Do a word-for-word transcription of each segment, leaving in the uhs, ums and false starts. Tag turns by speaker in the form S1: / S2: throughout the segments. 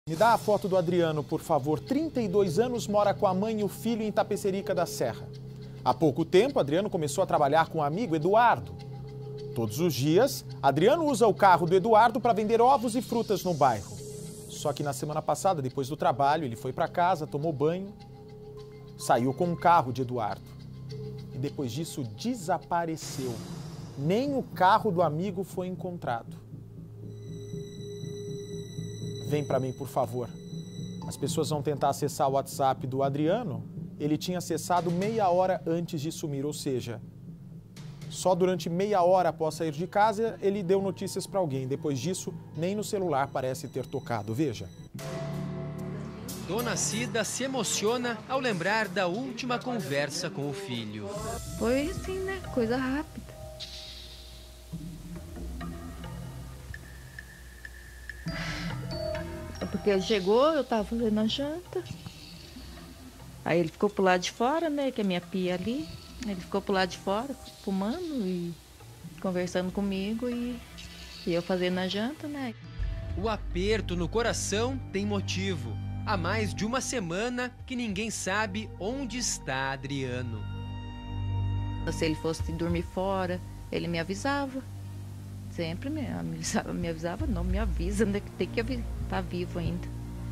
S1: Me dá a foto do Adriano, por favor. trinta e dois anos, mora com a mãe e o filho em Tapecerica da Serra. Há pouco tempo, Adriano começou a trabalhar com o amigo Eduardo. Todos os dias, Adriano usa o carro do Eduardo para vender ovos e frutas no bairro. Só que na semana passada, depois do trabalho, ele foi para casa, tomou banho, saiu com o carro de Eduardo. E depois disso, desapareceu. Nem o carro do amigo foi encontrado. Vem para mim, por favor. As pessoas vão tentar acessar o WhatsApp do Adriano. Ele tinha acessado meia hora antes de sumir, ou seja, só durante meia hora após sair de casa ele deu notícias para alguém. Depois disso, nem no celular parece ter tocado. Veja.
S2: Dona Cida se emociona ao lembrar da última conversa com o filho.
S3: Foi assim, né? Coisa rápida. Porque ele chegou, eu tava fazendo a janta. Aí ele ficou pro lado de fora, né? Que é a minha pia ali. Ele ficou pro lado de fora, fumando e conversando comigo e, e eu fazendo a janta, né?
S2: O aperto no coração tem motivo. Há mais de uma semana que ninguém sabe onde está Adriano.
S3: Se ele fosse dormir fora, ele me avisava. Sempre me avisava, me avisava, não, me avisa, né, que tem que estar tá vivo ainda.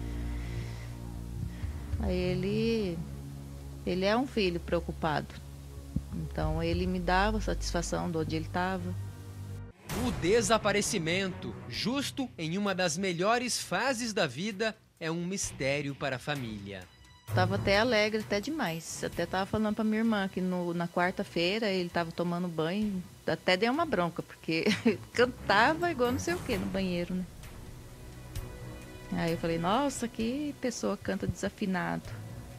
S3: Aí ele, ele é um filho preocupado, então ele me dava satisfação de onde ele estava.
S2: O desaparecimento, justo em uma das melhores fases da vida, é um mistério para a família.
S3: Estava até alegre, até demais. Até estava falando para minha irmã que no, na quarta-feira ele estava tomando banho. Até dei uma bronca, porque cantava igual não sei o que no banheiro, né? Aí eu falei, nossa, que pessoa canta desafinado.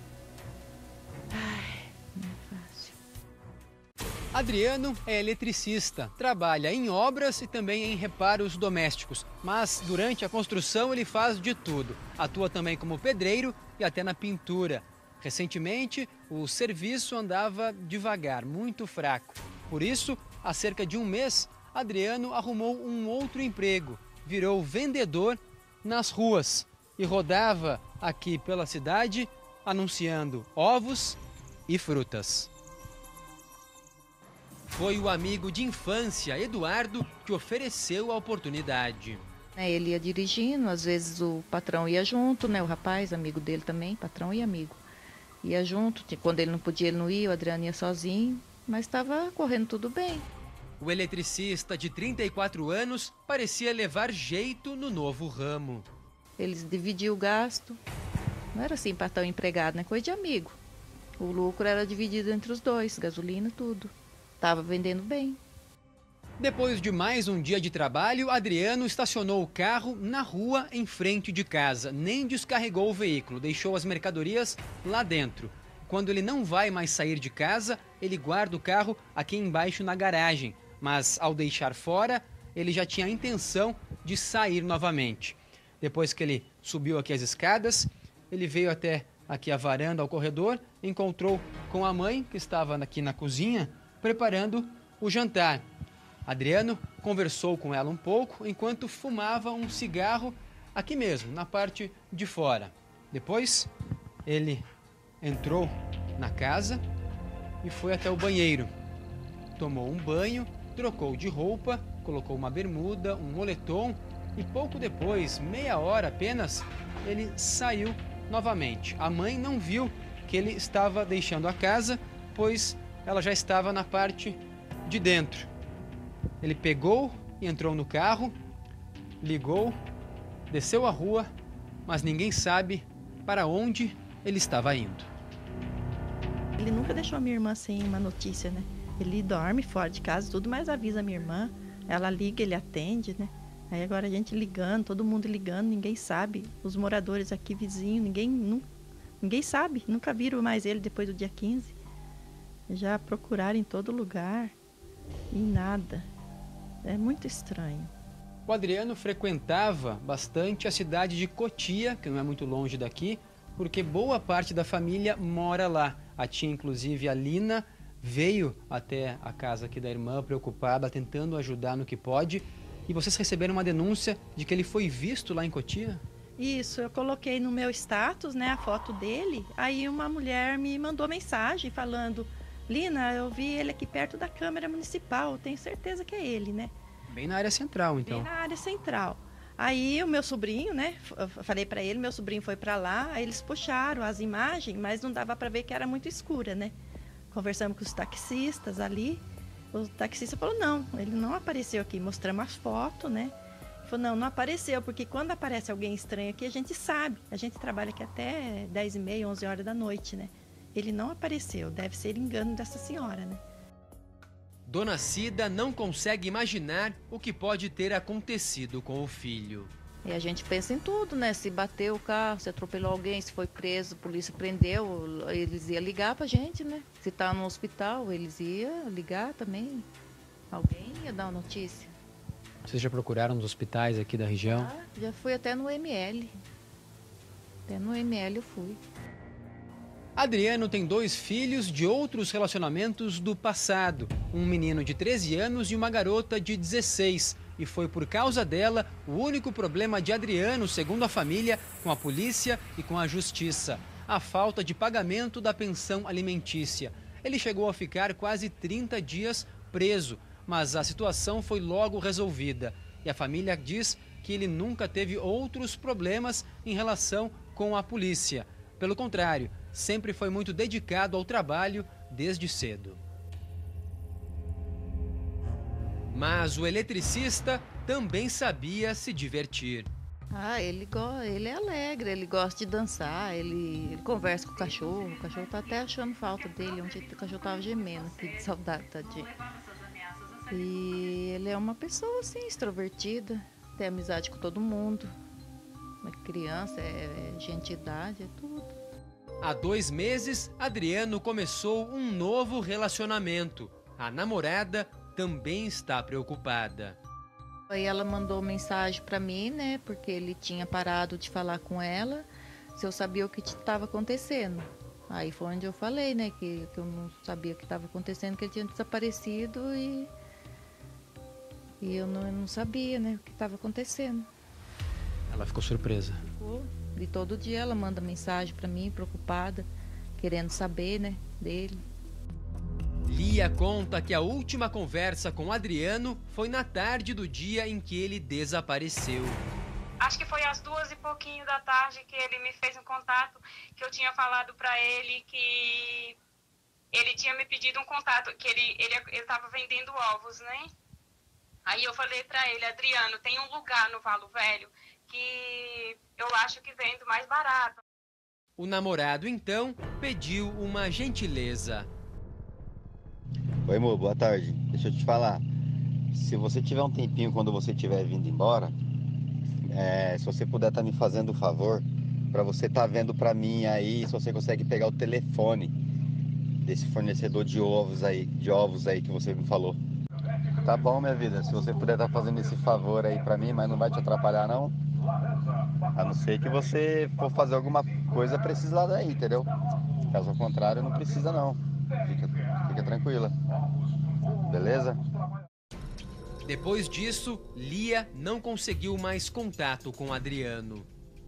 S3: Ai, não é fácil.
S2: Adriano é eletricista, trabalha em obras e também em reparos domésticos. Mas durante a construção ele faz de tudo. Atua também como pedreiro e até na pintura. Recentemente, o serviço andava devagar, muito fraco. Por isso, há cerca de um mês, Adriano arrumou um outro emprego. Virou vendedor nas ruas e rodava aqui pela cidade anunciando ovos e frutas. Foi o amigo de infância, Eduardo, que ofereceu a oportunidade.
S3: Ele ia dirigindo, às vezes o patrão ia junto, né? O rapaz, amigo dele também, patrão e amigo. Ia junto, quando ele não podia, ele não ia, o Adriano ia sozinho, mas estava correndo tudo bem.
S2: O eletricista de trinta e quatro anos parecia levar jeito no novo ramo.
S3: Eles dividiam o gasto, não era assim para estar empregado, né? Coisa de amigo. O lucro era dividido entre os dois, gasolina, tudo. Estava vendendo bem.
S2: Depois de mais um dia de trabalho, Adriano estacionou o carro na rua em frente de casa. Nem descarregou o veículo, deixou as mercadorias lá dentro. Quando ele não vai mais sair de casa, ele guarda o carro aqui embaixo na garagem. Mas ao deixar fora, ele já tinha a intenção de sair novamente. Depois que ele subiu aqui as escadas, ele veio até aqui a varanda, ao corredor, encontrou com a mãe, que estava aqui na cozinha, preparando o jantar. Adriano conversou com ela um pouco enquanto fumava um cigarro aqui mesmo, na parte de fora. Depois, ele entrou na casa e foi até o banheiro. Tomou um banho, trocou de roupa, colocou uma bermuda, um moletom e pouco depois, meia hora apenas, ele saiu novamente. A mãe não viu que ele estava deixando a casa, pois ela já estava na parte de dentro. Ele pegou e entrou no carro, ligou, desceu a rua, mas ninguém sabe para onde ele estava indo.
S4: Ele nunca deixou a minha irmã sem uma notícia, né? Ele dorme fora de casa, tudo, mas avisa a minha irmã. Ela liga, ele atende, né? Aí agora a gente ligando, todo mundo ligando, ninguém sabe. Os moradores aqui vizinhos, ninguém, não, ninguém sabe. Nunca viram mais ele depois do dia quinze. Já procuraram em todo lugar e nada. É muito estranho.
S2: O Adriano frequentava bastante a cidade de Cotia, que não é muito longe daqui, porque boa parte da família mora lá. A tia, inclusive, a Lina, veio até a casa aqui da irmã, preocupada, tentando ajudar no que pode. E vocês receberam uma denúncia de que ele foi visto lá em Cotia?
S4: Isso, eu coloquei no meu status, né, a foto dele. Aí uma mulher me mandou mensagem falando: Lina, eu vi ele aqui perto da Câmara Municipal, tenho certeza que é ele, né?
S2: Bem na área central, então.
S4: Bem na área central. Aí o meu sobrinho, né, eu falei para ele, meu sobrinho foi para lá, aí eles puxaram as imagens, mas não dava para ver que era muito escura, né? Conversamos com os taxistas ali, o taxista falou: não, ele não apareceu aqui, mostramos as fotos, né? Falou: não, não apareceu, porque quando aparece alguém estranho aqui, a gente sabe. A gente trabalha aqui até dez e meia, onze horas da noite, né? Ele não apareceu, deve ser engano dessa senhora, né?
S2: Dona Cida não consegue imaginar o que pode ter acontecido com o filho.
S3: E a gente pensa em tudo, né? Se bateu o carro, se atropelou alguém, se foi preso, a polícia prendeu, eles iam ligar pra gente, né? Se tá no hospital, eles iam ligar também. Alguém ia dar uma notícia.
S2: Vocês já procuraram nos hospitais aqui da região?
S3: Ah, já fui até no M L. Até no M L eu fui.
S2: Adriano tem dois filhos de outros relacionamentos do passado. Um menino de treze anos e uma garota de dezesseis. E foi por causa dela o único problema de Adriano, segundo a família, com a polícia e com a justiça: a falta de pagamento da pensão alimentícia. Ele chegou a ficar quase trinta dias preso, mas a situação foi logo resolvida. E a família diz que ele nunca teve outros problemas em relação com a polícia. Pelo contrário, sempre foi muito dedicado ao trabalho desde cedo. Mas o eletricista também sabia se divertir.
S3: Ah, ele, go... ele é alegre, ele gosta de dançar, ele, ele conversa com o cachorro. O cachorro tá até achando falta dele, ontem o cachorro tava gemendo aqui de saudade, tadinho. E ele é uma pessoa assim, extrovertida, tem amizade com todo mundo. É criança, é, é gente de idade, é tudo.
S2: Há dois meses, Adriano começou um novo relacionamento. A namorada também está preocupada.
S3: Aí ela mandou mensagem para mim, né, porque ele tinha parado de falar com ela, se eu sabia o que estava acontecendo. Aí foi onde eu falei, né, que, que eu não sabia o que estava acontecendo, que ele tinha desaparecido e, e eu, não, eu não sabia, né, o que estava acontecendo.
S2: Ela ficou surpresa.
S3: Ficou. E todo dia ela manda mensagem para mim, preocupada, querendo saber, né, dele.
S2: Lia conta que a última conversa com Adriano foi na tarde do dia em que ele desapareceu.
S5: Acho que foi às duas e pouquinho da tarde que ele me fez um contato, que eu tinha falado para ele que ele tinha me pedido um contato, que ele ele ele estava vendendo ovos, né? Aí eu falei para ele: Adriano, tem um lugar no Valo Velho que eu acho que vendo mais barato.
S2: O namorado então pediu uma gentileza.
S6: Oi, amor, boa tarde. Deixa eu te falar. Se você tiver um tempinho quando você estiver vindo embora, é, se você puder estar me fazendo um favor, para você estar vendo para mim aí, se você consegue pegar o telefone desse fornecedor de ovos aí, de ovos aí que você me falou. Tá bom, minha vida. Se você puder estar fazendo esse favor aí para mim, mas não vai te atrapalhar não. A não ser que você for fazer alguma coisa pra esses lados aí, entendeu? Caso contrário, não precisa não. Fica, fica tranquila. Beleza?
S2: Depois disso, Lia não conseguiu mais contato com Adriano.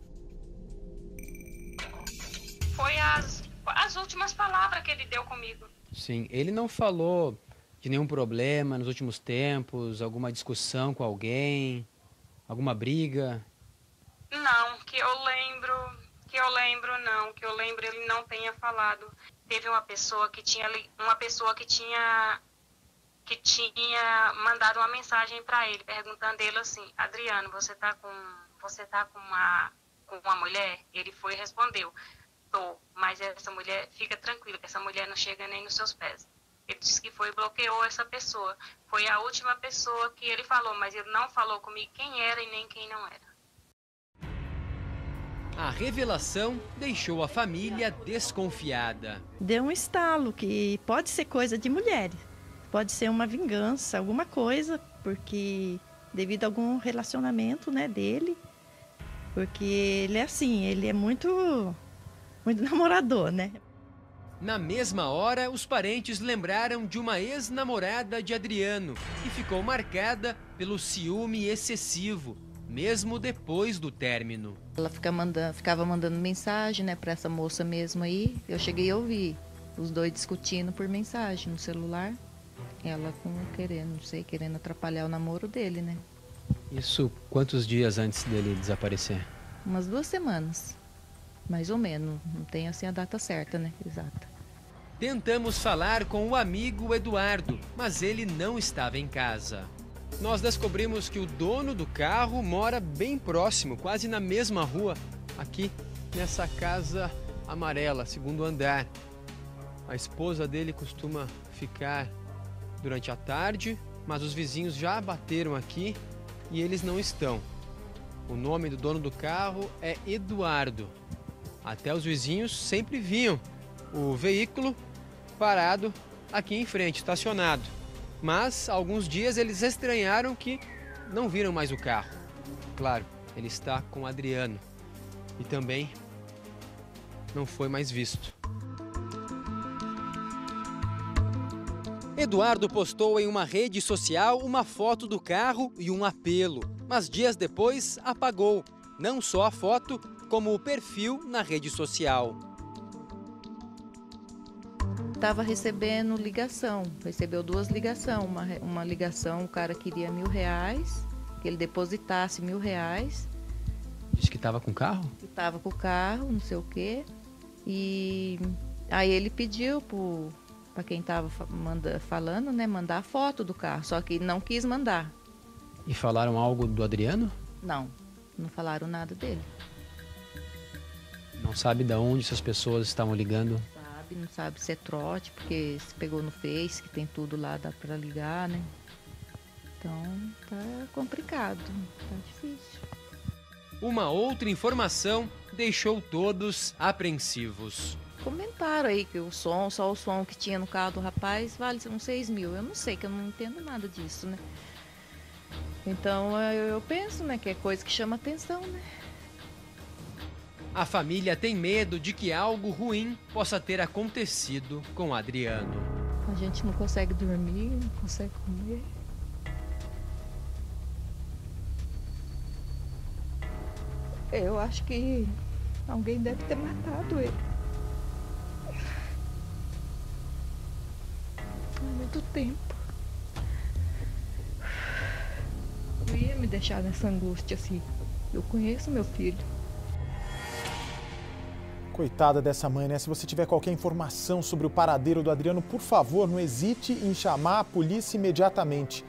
S5: Foi as, as últimas palavras que ele deu comigo.
S2: Sim, ele não falou de nenhum problema nos últimos tempos, alguma discussão com alguém, alguma briga?
S5: Não, que eu lembro, que eu lembro não, que eu lembro ele não tenha falado. Teve uma pessoa que tinha uma pessoa que tinha que tinha mandado uma mensagem para ele perguntando ele assim: Adriano, você tá com você tá com uma com uma mulher? Ele foi e respondeu: tô, mas essa mulher, fica tranquilo, que essa mulher não chega nem nos seus pés. Ele disse que foi e bloqueou essa pessoa. Foi a última pessoa que ele falou, mas ele não falou comigo quem era e nem quem não era.
S2: A revelação deixou a família desconfiada.
S4: Deu um estalo que pode ser coisa de mulheres. Pode ser uma vingança, alguma coisa, porque devido a algum relacionamento, né, dele. Porque ele é assim, ele é muito, muito namorador, né?
S2: Na mesma hora, os parentes lembraram de uma ex-namorada de Adriano, que ficou marcada pelo ciúme excessivo. mesmo depois do término.
S3: Ela fica mandando, ficava mandando mensagem, né, para essa moça mesmo aí. Eu cheguei a ouvir os dois discutindo por mensagem no celular. Ela com querendo, não sei, querendo atrapalhar o namoro dele, né?
S2: Isso quantos dias antes dele desaparecer?
S3: Umas duas semanas, mais ou menos. Não tem assim a data certa, né? Exata.
S2: Tentamos falar com o amigo Eduardo, mas ele não estava em casa. Nós descobrimos que o dono do carro mora bem próximo, quase na mesma rua, aqui nessa casa amarela, segundo andar. A esposa dele costuma ficar durante a tarde, mas os vizinhos já bateram aqui e eles não estão. O nome do dono do carro é Eduardo. Até os vizinhos sempre viam o veículo parado aqui em frente, estacionado. Mas, alguns dias, eles estranharam que não viram mais o carro. Claro, ele está com o Adriano. E também não foi mais visto. Eduardo postou em uma rede social uma foto do carro e um apelo. Mas dias depois apagou, não só a foto, como o perfil na rede social.
S3: Estava recebendo ligação, recebeu duas ligações. Uma, uma ligação, o cara queria mil reais, que ele depositasse mil reais.
S2: Disse que estava com o carro?
S3: Que estava com o carro, não sei o quê. E aí ele pediu para quem estava falando, né, mandar a foto do carro, só que não quis mandar.
S2: E falaram algo do Adriano?
S3: Não, não falaram nada dele.
S2: Não sabe de onde essas pessoas estavam ligando?
S3: Não sabe se é trote, porque se pegou no Face, que tem tudo lá, dá pra ligar, né? Então, tá complicado, tá difícil.
S2: Uma outra informação deixou todos apreensivos.
S3: Comentaram aí que o som, só o som que tinha no carro do rapaz vale uns seis mil. Eu não sei, que eu não entendo nada disso, né? Então, eu, eu penso, né, que é coisa que chama atenção, né?
S2: A família tem medo de que algo ruim possa ter acontecido com Adriano.
S3: A gente não consegue dormir, não consegue comer. Eu acho que alguém deve ter matado ele. Há muito tempo. Eu ia me deixar nessa angústia assim. Eu conheço meu filho.
S1: Coitada dessa mãe, né? Se você tiver qualquer informação sobre o paradeiro do Adriano, por favor, não hesite em chamar a polícia imediatamente.